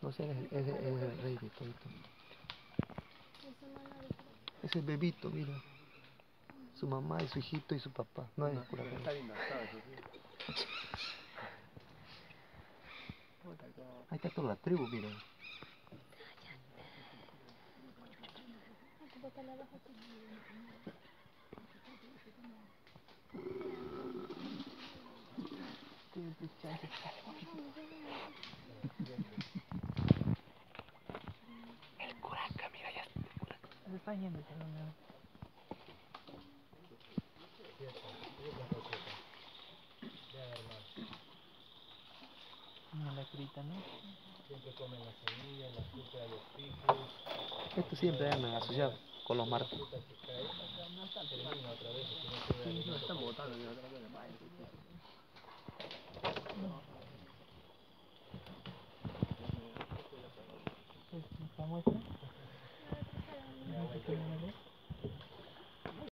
O sea, es el rey de todo. Es el bebito, mira. Su mamá y su hijito y su papá. No es por acá. Ahí está toda la tribu, mira. El curaca, mira, ya está. Se está yendo, no, la crita, ¿no? Siempre comen las semillas, la fruta de los picos. Esto siempre andan asociados con los marcos. Sí, no están botando de otra cosa. ¿Esta muestra?